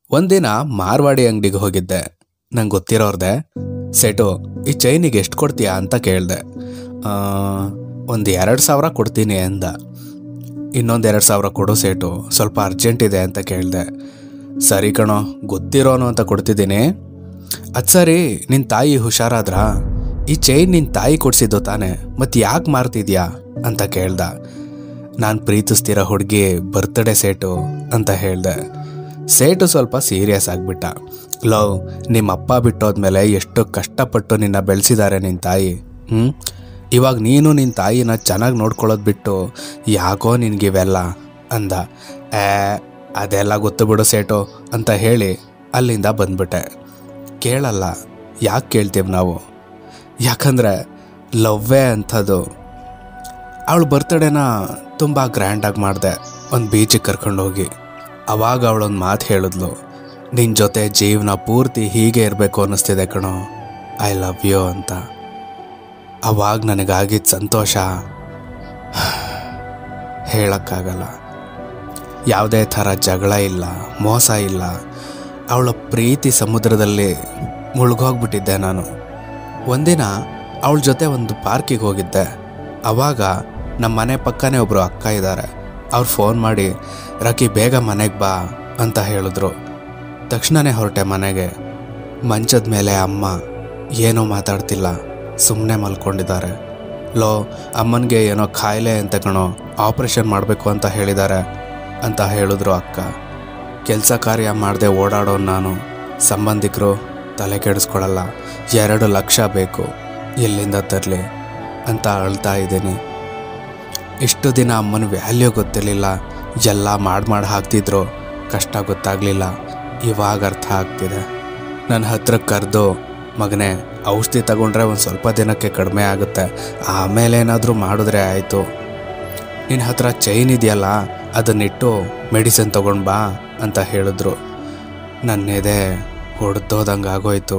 ಒಂದಿನ ಮಾರ್ವಾಡಿ ಅಂಗಡಿಗೆ ಹೋಗಿದ್ದೆ. ನಂಗೆ ಗೊತ್ತಿರೋರ್ದೆ. ಸೇಟು, ಈ ಚೈನಿಗೆ ಎಷ್ಟು ಕೊಡ್ತೀಯಾ ಅಂತ ಕೇಳಿದೆ. ಒಂದು 2,000 ಕೊಡ್ತೀನಿ ಅಂದ. ಇನ್ನೊಂದು 2,000 ಕೊಡು ಸೇಟು, ಸ್ವಲ್ಪ ಅರ್ಜೆಂಟ್ ಇದೆ ಅಂತ ಕೇಳಿದೆ. ಸರಿ ಕಣೋ, ಗೊತ್ತಿರೋನು ಅಂತ ಕೊಡ್ತಿದ್ದೀನಿ. ಅದು ಸರಿ, ನಿನ್ನ ತಾಯಿ ಹುಷಾರಾದ್ರಾ? ಈ ಚೈನ್ ನಿನ್ನ ತಾಯಿ ಕೊಡಿಸಿದ್ದು ತಾನೆ, ಮತ್ತು ಯಾಕೆ ಮಾರ್ತಿದ್ಯಾ ಅಂತ ಕೇಳ್ದ. ನಾನು ಪ್ರೀತಿಸ್ತಿರೋ ಹುಡುಗಿ ಬರ್ತ್ಡೇ ಸೇಟು ಅಂತ ಹೇಳಿದೆ. ಸೇಟು ಸ್ವಲ್ಪ ಸೀರಿಯಸ್ ಆಗಿಬಿಟ್ಟ. ಲವ್, ನಿಮ್ಮಪ್ಪ ಬಿಟ್ಟೋದ್ಮೇಲೆ ಎಷ್ಟು ಕಷ್ಟಪಟ್ಟು ನಿನ್ನ ಬೆಳೆಸಿದ್ದಾರೆ ನಿನ್ನ ತಾಯಿ. ಇವಾಗ ನೀನು ನಿನ್ನ ತಾಯಿನ ಚೆನ್ನಾಗಿ ನೋಡ್ಕೊಳ್ಳೋದು ಬಿಟ್ಟು ಯಾಕೋ ನಿನಗಿವೆಲ್ಲ ಅಂದ. ಅದೆಲ್ಲ ಗೊತ್ತು ಬಿಡು ಸೇಟು ಅಂತ ಹೇಳಿ ಅಲ್ಲಿಂದ ಬಂದ್ಬಿಟ್ಟೆ. ಕೇಳಲ್ಲ, ಯಾಕೆ ಕೇಳ್ತೀವಿ ನಾವು? ಯಾಕಂದರೆ ಲವ್ವೇ ಅಂಥದ್ದು. ಅವಳು ಬರ್ತ್ಡೇನ ತುಂಬ ಗ್ರ್ಯಾಂಡಾಗಿ ಮಾಡಿದೆ. ಒಂದು ಬೀಚಿಗೆ ಕರ್ಕೊಂಡೋಗಿ ಅವಾಗ ಅವಳೊಂದು ಮಾತು ಹೇಳಿದ್ಲು, ನಿನ್ನ ಜೊತೆ ಜೀವನ ಪೂರ್ತಿ ಹೀಗೆ ಇರಬೇಕು ಅನ್ನಿಸ್ತಿದೆ ಕಣೋ, ಐ ಲವ್ ಯು ಅಂತ. ಅವಾಗ ನನಗಾಗಿದ್ದ ಸಂತೋಷ ಹೇಳೋಕ್ಕಾಗಲ್ಲ. ಯಾವುದೇ ಥರ ಜಗಳ ಇಲ್ಲ, ಮೋಸ ಇಲ್ಲ. ಅವಳ ಪ್ರೀತಿ ಸಮುದ್ರದಲ್ಲಿ ಮುಳುಗೋಗ್ಬಿಟ್ಟಿದ್ದೆ ನಾನು. ಒಂದಿನ ಅವಳ ಜೊತೆ ಒಂದು ಪಾರ್ಕಿಗೆ ಹೋಗಿದ್ದೆ. ಆವಾಗ ನಮ್ಮ ಮನೆ ಪಕ್ಕನೇ ಒಬ್ಬರು ಅಕ್ಕ ಇದ್ದಾರೆ. ಅವ್ರು ಫೋನ್ ಮಾಡಿ, ರಾಕಿ ಬೇಗ ಮನೆಗೆ ಬಾ ಅಂತ ಹೇಳಿದ್ರು. ತಕ್ಷಣವೇ ಹೊರಟೆ ಮನೆಗೆ. ಮಂಚದ ಮೇಲೆ ಅಮ್ಮ ಏನೂ ಮಾತಾಡ್ತಿಲ್ಲ, ಸುಮ್ಮನೆ ಮಲ್ಕೊಂಡಿದ್ದಾರೆ. ಲೋ, ಅಮ್ಮನಿಗೆ ಏನೋ ಕಾಯಿಲೆ ಅಂತ ಕಣೋ, ಆಪ್ರೇಷನ್ ಮಾಡಬೇಕು ಅಂತ ಹೇಳಿದ್ದಾರೆ ಅಂತ ಹೇಳಿದ್ರು ಅಕ್ಕ. ಕೆಲಸ ಕಾರ್ಯ ಮಾಡದೆ ಓಡಾಡೋ ನಾನು, ಸಂಬಂಧಿಕರು ತಲೆ ಕೆಡಿಸ್ಕೊಳ್ಳಲ್ಲ, 2 ಲಕ್ಷ ಬೇಕು, ಎಲ್ಲಿಂದ ತರಲಿ ಅಂತ ಅಳ್ತಾ ಇದ್ದೀನಿ. ಇಷ್ಟು ದಿನ ಅಮ್ಮನ ವ್ಯಾಲ್ಯೂ ಗೊತ್ತಿರಲಿಲ್ಲ. ಎಲ್ಲ ಮಾಡಿ ಹಾಕ್ತಿದ್ರು, ಕಷ್ಟ ಗೊತ್ತಾಗಲಿಲ್ಲ. ಇವಾಗ ಅರ್ಥ ಆಗ್ತಿದೆ. ನನ್ನ ಹತ್ರಕ್ಕೆ ಕರೆದು, ಮಗನೇ ಔಷಧಿ ತಗೊಂಡ್ರೆ ಒಂದು ಸ್ವಲ್ಪ ದಿನಕ್ಕೆ ಕಡಿಮೆ ಆಗುತ್ತೆ, ಆಮೇಲೆ ಏನಾದರೂ ಮಾಡಿದ್ರೆ ಆಯಿತು. ನಿನ್ನ ಹತ್ರ ಚೈನ್ ಇದೆಯಲ್ಲ, ಅದನ್ನಿಟ್ಟು ಮೆಡಿಸಿನ್ ತೊಗೊಂಡು ಬಾ ಅಂತ ಹೇಳಿದ್ರು. ನನ್ನೆದೆ ಹೊಡೆದೋದಂಗೆ ಆಗೋಯ್ತು.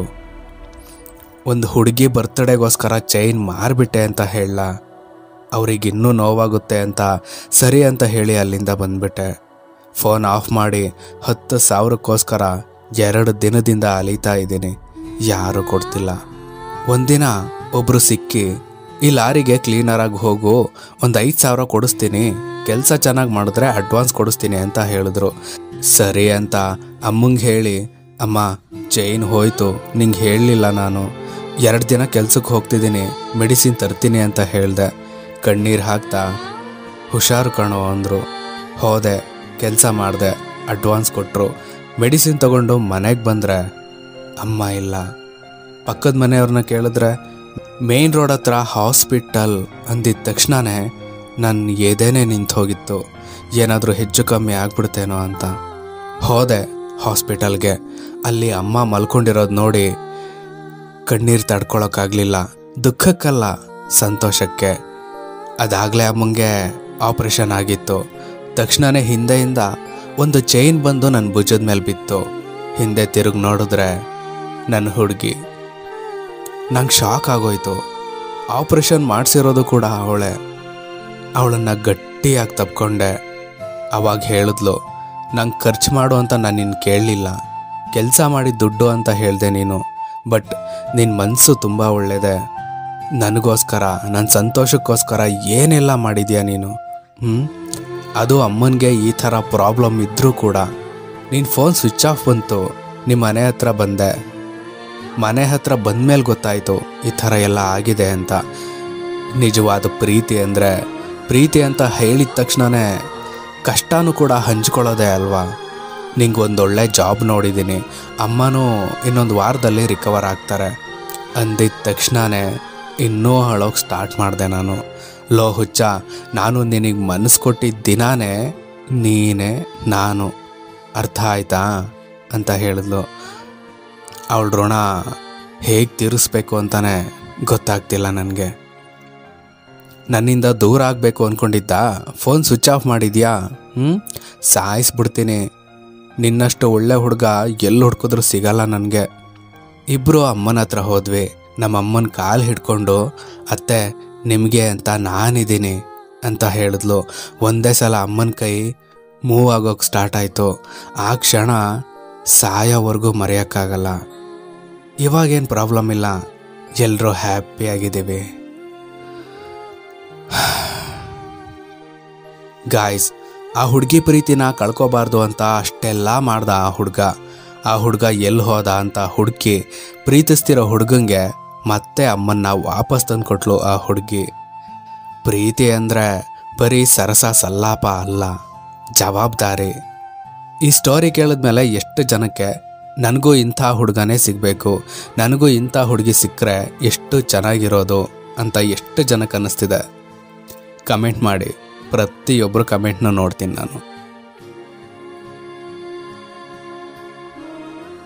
ಒಂದು ಹುಡುಗಿ ಬರ್ತ್ಡೇಗೋಸ್ಕರ ಚೈನ್ ಮಾರಿಬಿಟ್ಟೆ ಅಂತ ಹೇಳಲ್ಲ. ಅವ್ರಿಗಿನ್ನೂ ನೋವಾಗುತ್ತೆ ಅಂತ ಸರಿ ಅಂತ ಹೇಳಿ ಅಲ್ಲಿಂದ ಬಂದ್ಬಿಟ್ಟೆ. ಫೋನ್ ಆಫ್ ಮಾಡಿ 10,000ಕ್ಕೋಸ್ಕರ 2 ದಿನದಿಂದ ಅಲೀತಾ ಇದ್ದೀನಿ. ಯಾರೂ ಕೊಡ್ತಿಲ್ಲ. ಒಂದಿನ ಒಬ್ಬರು ಸಿಕ್ಕಿ, ಈ ಲಾರಿಗೆ ಕ್ಲೀನರಾಗಿ ಹೋಗು, ಒಂದು 5,000 ಕೊಡಿಸ್ತೀನಿ, ಕೆಲಸ ಚೆನ್ನಾಗಿ ಮಾಡಿದ್ರೆ ಅಡ್ವಾನ್ಸ್ ಕೊಡಿಸ್ತೀನಿ ಅಂತ ಹೇಳಿದ್ರು. ಸರಿ ಅಂತ ಅಮ್ಮಂಗೆ ಹೇಳಿ, ಅಮ್ಮ ಚೈನ್ ಹೋಯ್ತು, ನಿಂಗೆ ಹೇಳಲಿಲ್ಲ ನಾನು, 2 ದಿನ ಕೆಲ್ಸಕ್ಕೆ ಹೋಗ್ತಿದ್ದೀನಿ, ಮೆಡಿಸಿನ್ ತರ್ತೀನಿ ಅಂತ ಹೇಳಿದೆ. ಕಣ್ಣೀರು ಹಾಕ್ತಾ, ಹುಷಾರು ಕಣೋ ಅಂದರು. ಹೋದೆ, ಕೆಲಸ ಮಾಡಿದೆ, ಅಡ್ವಾನ್ಸ್ ಕೊಟ್ಟರು. ಮೆಡಿಸಿನ್ ತಗೊಂಡು ಮನೆಗೆ ಬಂದರೆ ಅಮ್ಮ ಇಲ್ಲ. ಪಕ್ಕದ ಮನೆಯವ್ರನ್ನ ಕೇಳಿದ್ರೆ ಮೇನ್ ರೋಡ್ ಹತ್ರ ಹಾಸ್ಪಿಟಲ್ ಅಂದಿದ್ದ ತಕ್ಷಣವೇ ನನ್ನ ಎದೆನೇ ನಿಂತು ಹೋಗಿತ್ತು. ಏನಾದರೂ ಹೆಚ್ಚು ಕಮ್ಮಿ ಆಗ್ಬಿಡ್ತೇನೋ ಅಂತ ಹೋದೆ ಹಾಸ್ಪಿಟಲ್ಗೆ. ಅಲ್ಲಿ ಅಮ್ಮ ಮಲ್ಕೊಂಡಿರೋದು ನೋಡಿ ಕಣ್ಣೀರು ತಡ್ಕೊಳಕ್ಕಾಗಲಿಲ್ಲ. ದುಃಖಕ್ಕಲ್ಲ, ಸಂತೋಷಕ್ಕೆ. ಅದಾಗಲೇ ಅಮ್ಮಂಗೆ ಆಪ್ರೇಷನ್ ಆಗಿತ್ತು. ತಕ್ಷಣವೇ ಹಿಂದೆಯಿಂದ ಒಂದು ಚೈನ್ ಬಂದು ನನ್ನ ಭುಜದ ಮೇಲೆ ಬಿತ್ತು. ಹಿಂದೆ ತಿರುಗಿ ನೋಡಿದ್ರೆ ನನ್ನ ಹುಡುಗಿ. ನಂಗೆ ಶಾಕ್ ಆಗೋಯ್ತು. ಆಪ್ರೇಷನ್ ಮಾಡಿಸಿರೋದು ಕೂಡ ಅವಳೇ. ಅವಳನ್ನು ಗಟ್ಟಿಯಾಗಿ ತಪ್ಕೊಂಡೆ. ಅವಾಗ ಹೇಳಿದ್ಲು, ನಂಗೆ ಖರ್ಚು ಮಾಡು ಅಂತ ನಾನು ನಿನ್ನ ಕೇಳಲಿಲ್ಲ, ಕೆಲಸ ಮಾಡಿ ದುಡ್ಡು ಅಂತ ಹೇಳಿದೆ ನೀನು. ಬಟ್ ನಿನ್ನ ಮನಸ್ಸು ತುಂಬ ಒಳ್ಳೆಯದೆ. ನನಗೋಸ್ಕರ, ನನ್ನ ಸಂತೋಷಕ್ಕೋಸ್ಕರ ಏನೆಲ್ಲ ಮಾಡಿದ್ಯಾ ನೀನು. ಅದು ಅಮ್ಮನಿಗೆ ಈ ಥರ ಪ್ರಾಬ್ಲಮ್ ಇದ್ದರೂ ಕೂಡ. ನಿನ್ನ ಫೋನ್ ಸ್ವಿಚ್ ಆಫ್ ಬಂತು, ನಿಮ್ಮ ಮನೆ ಹತ್ರ ಬಂದೆ. ಮನೆ ಹತ್ರ ಬಂದಮೇಲೆ ಗೊತ್ತಾಯಿತು ಈ ಥರ ಎಲ್ಲ ಆಗಿದೆ ಅಂತ. ನಿಜವಾದ ಪ್ರೀತಿ ಅಂದರೆ, ಪ್ರೀತಿ ಅಂತ ಹೇಳಿದ ತಕ್ಷಣವೇ ಕಷ್ಟನೂ ಕೂಡ ಹಂಚ್ಕೊಳ್ಳೋದೇ ಅಲ್ವಾ. ನಿಂಗೆ ಒಂದೊಳ್ಳೆ ಜಾಬ್ ನೋಡಿದ್ದೀನಿ, ಅಮ್ಮನೂ ಇನ್ನೊಂದು ವಾರದಲ್ಲಿ ರಿಕವರ್ ಆಗ್ತಾರೆ ಅಂದಿದ್ದ ತಕ್ಷಣವೇ ಇನ್ನೂ ಅಳೋಕೆ ಸ್ಟಾರ್ಟ್ ಮಾಡಿದೆ ನಾನು. ಲೋ ಹುಚ್ಚ, ನಾನು ನಿನಗೆ ಮನಸ್ಸು ಕೊಟ್ಟಿದ್ದ ದಿನಾನೇ ನೀನೇ ನಾನು, ಅರ್ಥ ಆಯ್ತಾ ಅಂತ ಹೇಳಿದ್ಲು. ಅವಳ ಋಣ ಹೇಗೆ ತೀರಿಸ್ಬೇಕು ಅಂತಲೇ ಗೊತ್ತಾಗ್ತಿಲ್ಲ ನನಗೆ. ನನ್ನಿಂದ ದೂರ ಆಗಬೇಕು ಅಂದ್ಕೊಂಡಿದ್ದ, ಫೋನ್ ಸ್ವಿಚ್ ಆಫ್ ಮಾಡಿದ್ಯಾ? ಸಾಯಿಸ್ಬಿಡ್ತೀನಿ. ನಿನ್ನಷ್ಟು ಒಳ್ಳೆ ಹುಡುಗ ಎಲ್ಲಿ ಹುಡ್ಕಿದ್ರೂ ಸಿಗಲ್ಲ ನನಗೆ. ಇಬ್ಬರು ಅಮ್ಮನ ಹತ್ರ ಹೋದ್ವಿ. ನಮ್ಮಮ್ಮನ ಕಾಲು ಹಿಡ್ಕೊಂಡು, ಅತ್ತೆ ನಿಮಗೆ ಅಂತ ನಾನಿದ್ದೀನಿ ಅಂತ ಹೇಳಿದ್ಲು. ಒಂದೇ ಸಲ ಅಮ್ಮನ ಕೈ ಮೂವ್ ಆಗೋಕ್ಕೆ ಸ್ಟಾರ್ಟ್ ಆಯಿತು. ಆ ಕ್ಷಣ ಸಾಯೋವರೆಗೂ ಮರೆಯೋಕ್ಕಾಗಲ್ಲ. ಇವಾಗೇನು ಪ್ರಾಬ್ಲಮ್ ಇಲ್ಲ, ಎಲ್ಲರೂ ಹ್ಯಾಪಿಯಾಗಿದ್ದೀವಿ. ಗಾಯ್ಸ್, ಆ ಹುಡುಗಿ ಪ್ರೀತಿನ ಕಳ್ಕೊಬಾರ್ದು ಅಂತ ಅಷ್ಟೆಲ್ಲ ಮಾಡ್ದ ಆ ಹುಡುಗ ಎಲ್ಲಿ ಹೋದ ಅಂತ ಹುಡುಕಿ ಪ್ರೀತಿಸ್ತಿರೋ ಹುಡುಗಂಗೆ ಮತ್ತೆ ಅಮ್ಮನ್ನ ವಾಪಸ್ ತಂದು ಕೊಟ್ಲು ಆ ಹುಡುಗಿ. ಪ್ರೀತಿ ಅಂದರೆ ಬರೀ ಸರಸ ಸಲ್ಲಾಪ ಅಲ್ಲ, ಜವಾಬ್ದಾರಿ. ಈ ಸ್ಟೋರಿ ಕೇಳಿದ್ಮೇಲೆ ಎಷ್ಟು ಜನಕ್ಕೆ ನನಗೂ ಇಂಥ ಹುಡುಗನೇ ಸಿಗಬೇಕು, ನನಗೂ ಇಂಥ ಹುಡುಗಿ ಸಿಕ್ಕರೆ ಎಷ್ಟು ಚೆನ್ನಾಗಿರೋದು ಅಂತ ಎಷ್ಟು ಜನಕ್ಕೆ ಅನ್ನಿಸ್ತಿದೆ. ಕಮೆಂಟ್ ಮಾಡಿ, ಪ್ರತಿಯೊಬ್ಬರು ಕಮೆಂಟ್ನ ನೋಡ್ತೀನಿ ನಾನು.